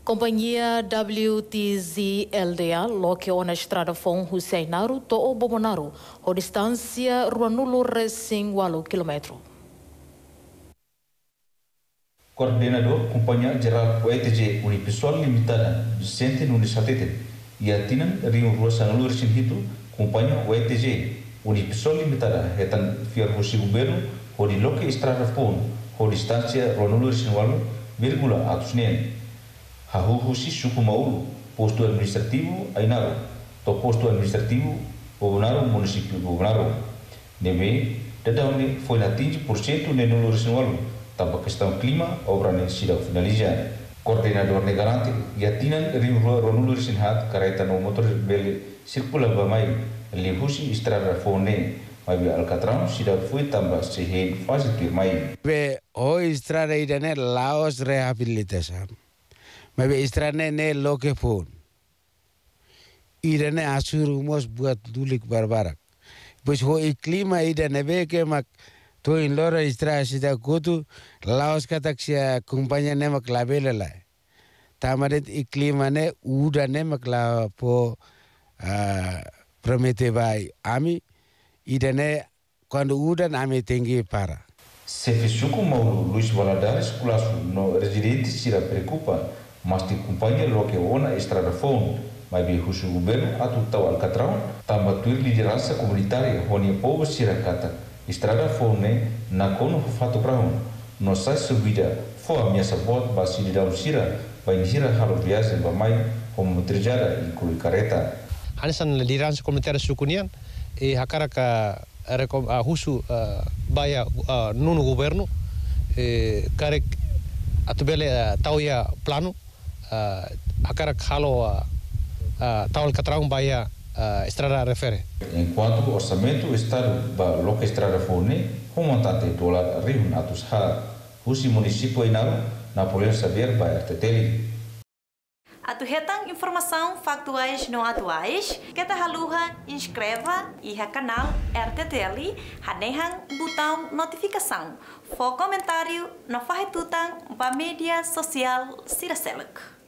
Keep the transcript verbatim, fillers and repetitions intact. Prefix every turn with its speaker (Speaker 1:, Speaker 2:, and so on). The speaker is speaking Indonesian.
Speaker 1: Companhia W T Z L D A loke ona estrada fong Huseinaru to o Bobonaru, o distância ruanulu resing walu kilometro.
Speaker 2: Coordenador Companhia Geral O E T G Unipessoal Limitada Vicente Nunes Satete e atinan Rio Rua Sangalu Resin Hito Companhia O E T G Unipessoal Limitada hetan fiar hosi governo o di loke estrada fong o distância ruanulu resin walu vírgula atus nen. Hahuhusi suku Maulu, posto administrativo Ainaro, to posto administrativo Bobonaru, município Bobonaru. Nebe, dadahone foi na quinze por cento no número residual, tanpa questão clima, obra nem sida finalizada. Coordenador ne garante, e atinan rim ronulu resinhat, careta no motor bele circula bamai, lihusi estrada fone, mas Alcatrão sida foi tamba sehe fase turmai.
Speaker 3: Be o estrada idane Laos rehabilitação. Mabe istrane ne loke pun. Idane asur umos buat dulik barbarak. Pues ho iklima idane be ke mak to in lora istra sida kutu Laos katak sia kumpanya ne mak labele la. Tamaret iklima ne uda ne mak la po uh, promete bai ami idane quando uda ami tengi para.
Speaker 2: Se fisuku mau Luis Valadares kulasu no residente sira preocupa. Mas di companhia loke ona estrada fon, mas bi husu governo atu tau Alcatrão, tamba tuir liderança comunitária honi povo sirakata. Estrada fon ne na kono fato praun. No sai subida fo a minha sabot basi di daun sira, vai hira halo viagem ba mai homo trijara i kuli kareta.
Speaker 4: Anisan liderança comunitária sukunian e hakara ka rekom uh, husu uh, baya uh, nunu governo e karek atubele uh, tau ya plano Uh, akara halo uh, uh, tal Alcatrão baya uh, estrada refere.
Speaker 2: Enquanto o orçamento do Estado ba loke estrada fone, montante dolar rihun atus ha, husi município Ainaro, Napoleão Xavier ba R T T L.
Speaker 5: Atu hetang informação factuais não atuais, kita haluha inscreva e canal R T T L, hanehang botão notificação, for comentário no fahetutang ba mídia social Siraseluk.